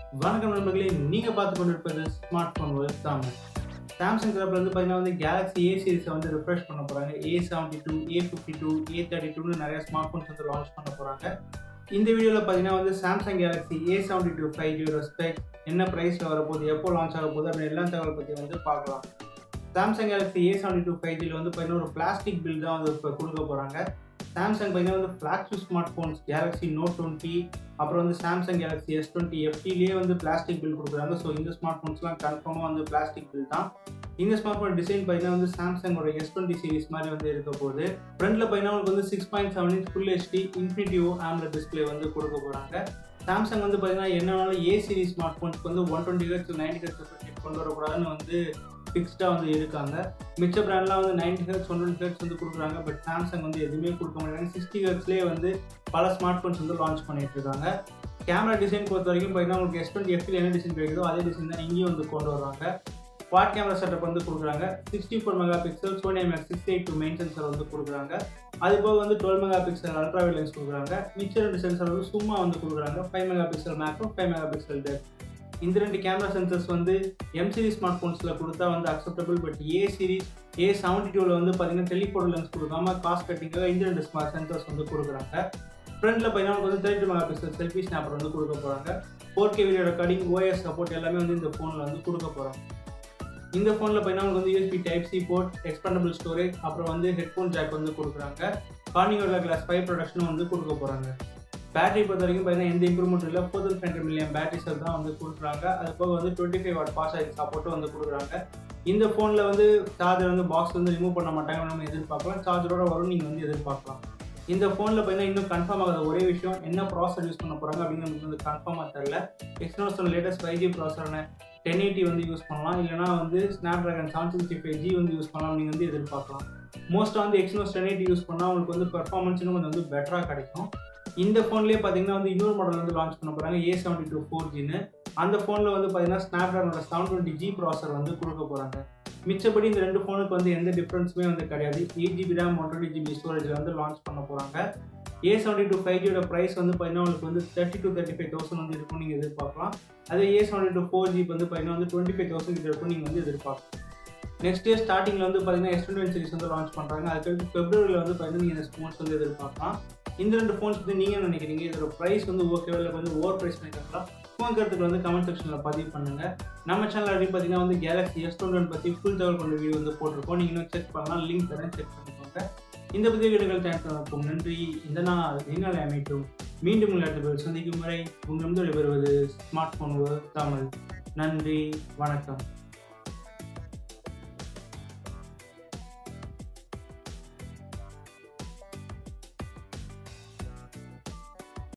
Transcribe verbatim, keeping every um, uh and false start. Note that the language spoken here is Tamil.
வணக்கம் நண்பர்களே, நீங்க பார்த்து கொண்டிருப்பது smart phone world Tamil. Samsung தரப்புல இருந்து பார்த்தீங்கன்னா வந்து கேலக்ஸி ஏ சீரிஸை வந்து ரிஃப்ரெஷ் பண்ண போறாங்க. A seventy two, A fifty two, A thirty டூன்னு நிறைய ஸ்மார்ட் போன்ஸ் வந்து லான்ச் பண்ண போறாங்க. இந்த வீடியோவில் பார்த்தீங்கன்னா வந்து Samsung Galaxy A seventy two five ஜியோட ஸ்பெக், என்ன ப்ரைஸில் வரப்போகுது, எப்போ லான்ச் ஆக போகுது அப்படின்னு எல்லா தகவல் பற்றி வந்து பார்க்கலாம். Samsung Galaxy A seventy two five ஜியில் வந்து பார்த்தீங்கன்னா ஒரு பிளாஸ்டிக் பில் தான் வந்து இப்போ கொடுக்க போகிறாங்க. சாம்சங் பார்த்தீங்கன்னா வந்து flagship smart phones Galaxy Note twenty, அப்புறம் வந்து சாம்சங் கேலக்ஸி எஸ் டுவெண்ட்டி எஃப்டிலேயே வந்து பிளாஸ்டிக் பில் கொடுக்குறாங்க. ஸோ இந்த ஸ்மார்ட் ஃபோன்ஸ்லாம் கன்ஃபார்மாக வந்து பிளாஸ்டிக் பில் தான். இந்த ஸ்மார்ட் ஃபோன் டிசைன் பார்த்தீங்கன்னா வந்து சாம்சங்கோட எஸ் டுவெண்ட்டி சீரிஸ் மாதிரி வந்து இருக்க போகுது. ஃப்ரண்ட்டில் பார்த்தீங்கன்னா உங்களுக்கு வந்து six point seven inch full HD infinity AMOLED display வந்து கொடுக்க போகிறாங்க. சாம்சங் வந்து பார்த்தீங்கன்னா என்னன்னாலும் ஏ சீரிஸ் ஸ்மார்ட் ஃபோன்ஸ்க்கு வந்து one twenty hertz ninety hertz கொண்டு வரக்கூடாதுன்னு வந்து ஃபிக்ஸ்டாக வந்து இருக்காங்க. மிச்ச பிராண்ட்லாம் வந்து ninety hertz one twenty hertz வந்து கொடுக்குறாங்க. பட் சாம்சங் வந்து எதுவுமே கொடுக்க மாட்டாங்க. சிக்ஸ்டி ஹெர்ட்ஸ்லேயே வந்து பல ஸ்மார்ட் ஃபோன்ஸ் வந்து லான்ச் பண்ணிட்டு இருக்காங்க. கேமரா டிசைன் பொறுத்த வரைக்கும் பார்த்தீங்கன்னா உங்களுக்கு எஸ் டுவெண்ட்டி எஃப்டில் என்ன டிசைன் கிடைக்குதோ அதே டிசைன் தான் இங்கேயும் வந்து கொண்டு வராங்க. குவாட் கேமரா செட்டப் வந்து கொடுக்குறாங்க. Sixty four mega pixel Sony IMX six eight two main sensor வந்து கொடுக்குறாங்க. அது போக வந்து twelve mega pixel ultra wide lens கொடுக்குறாங்க. மிச்ச ரெண்டு சென்சர் வந்து சும்மா வந்து கொடுக்குறாங்க. Five mega pixel macro, five mega pixel depth. இந்த ரெண்டு கேமரா சென்சர்ஸ் வந்து எம் சீரிஸ் ஸ்மார்ட் ஃபோன்ஸில் கொடுத்தா வந்து acceptable. But A series A seventy டூவில் வந்து பார்த்தீங்கன்னா டெலிஃபோட்டோ லென்ஸ் கொடுக்காம காஸ்ட் கட்டிங்காக இந்த ரெண்டு ஸ்மார்ட் சென்சர்ஸ் வந்து கொடுக்குறாங்க. ஃப்ரண்ட்டில் பார்த்தீங்கன்னா வந்து thirty two mega pixel selfie snapper வந்து கொடுக்க போகிறாங்க. Four K video recording, OS support எல்லாமே வந்து இந்த ஃபோனில் வந்து கொடுக்க போகிறாங்க. இந்த ஃபோனில் பார்த்தீங்கன்னா உங்களுக்கு வந்து USB type C port, expandable storage, அப்புறம் வந்து ஹெட்ஃபோன் ஜாக் வந்து கொடுக்குறாங்க. கார்னிங் கிளாஸ் ஃபைவ் ப்ரொடக்ஷனும் வந்து கொடுக்க போகிறாங்க. பேட்டரி பொறுத்த வரைக்கும் பார்த்தீங்கன்னா எந்த இம்ப்ரூவ்மெண்ட் இல்லை. Four thousand hundred milliamp battery cell தான் வந்து கொடுக்குறாங்க. அது போக வந்து twenty five watt fast charging சப்போர்ட்டும் வந்து கொடுக்குறாங்க. இந்த ஃபோனில் வந்து சார்ஜர் வந்து பாக்ஸ் வந்து ரிமூவ் பண்ண மாட்டாங்க நம்ம எதிர்பார்க்கலாம். சார்ஜரோட வரும் நீங்கள் வந்து எதிர்பார்க்கலாம். இந்த ஃபோனில் பார்த்தீங்கன்னா இன்னும் கன்ஃபார்ம் ஆகாத ஒரே விஷயம் என்ன ப்ராசர் யூஸ் பண்ண போகிறாங்க அப்படின்னு நமக்கு வந்து கன்ஃபார்மாக தெரியல. எக்ஸ்னோஸோட லேட்டஸ்ட் ஃபைவ் ஜி ப்ராசரான டென் எயிட்டி வந்து யூஸ் பண்ணலாம். இல்லைனா வந்து Snapdragon seven sixty five G வந்து யூஸ் பண்ணலாம் நீங்கள் வந்து எதிர்பார்க்கலாம். மோஸ்ட்டாக வந்து எக்ஸ்னோஸ் டென் எயிட்டி யூஸ் பண்ணால் உங்களுக்கு வந்து பெர்ஃபார்மன்ஸ் இன்னும் கொஞ்சம் வந்து பெட்டராக கிடைக்கும். இந்த ஃபோன்லேயே பார்த்தீங்கன்னா வந்து இன்னொரு மாடல் வந்து லான்ச் பண்ண போகிறாங்க, ஏ செவன்டி டூ ஃபோர் ஜின்னு. அந்த ஃபோனில் வந்து பார்த்தீங்கன்னா ஸ்னாப் ட்ராகனோட செவன் டுவெண்ட்டி ஜி ப்ராசர் வந்து கொடுக்க போகிறாங்க. மிச்சப்படி இந்த ரெண்டு ஃபோனுக்கு வந்து எந்த டிஃப்ரென்ஸுமே வந்து கிடையாது. Eight GB RAM, one twenty GB ஸ்டோரேஜில் வந்து லான்ச் பண்ண போகிறாங்க. ஏ செவன்டி டூ ஃபைவ் ஜியோட ப்ரைஸ் வந்து பார்த்தீங்கன்னா உங்களுக்கு வந்து thirty two thirty five thousand வந்து இருக்கும் நீங்கள் எதிர்பார்க்கலாம். அதே A seventy two four G வந்து பார்த்தீங்கன்னா வந்து டுவெண்ட்டி ஃபைவ் தௌசண்ட் கிட்ட இருக்கும் நீங்கள் வந்து எதிர்பார்க்கலாம். நெக்ஸ்ட் இயர் ஸ்டார்டிங்கில் வந்து பார்த்தீங்கன்னா எஸ் டுவெண்ட்டி சீரிஸ் வந்து லான்ச் பண்ணுறாங்க. அதுக்கடுத்து ஃபெப்ரவரியில் வந்து பார்த்தீங்கன்னா நீங்கள் இந்த ஃபோன்ஸ் வந்து எதிர்பார்க்கலாம். இந்த ரெண்டு ஃபோன்ஸ் வந்து நீங்கள் என்ன நினைக்கிறீங்க? இதோட ப்ரைஸ் வந்து ஓகேவா இல்லை வந்து ஓவர் ப்ரைஸ் பண்ணிக்கலாம்? ஃபோன் கருத்துக்கள் வந்து கமெண்ட் செக்ஷனில் பதிவு பண்ணுங்கள். நம்ம சேனல் அப்படி பார்த்தீங்கன்னா வந்து கேலக்ஸி எஸ் டுவெண்ட்டி ஒன் பற்றி ஃபுல் தகவல் கொண்ட வீடியோ வந்து போட்டிருக்கோம். நீங்கள் இன்னும் செக் பண்ணலாம், லிங்க் தரேன், செக் பண்ணிக்கோங்க. இந்த புதிய வீடியோக்கள் தேங்க்ஸ். நன்றி. இந்த நாள் என்னால் அமைட்டும். மீண்டும் உங்கள் சந்திக்கும் வரை உங்களிடம் விடைபெறுவது ஸ்மார்ட் போன் தமிழ். நன்றி, வணக்கம்.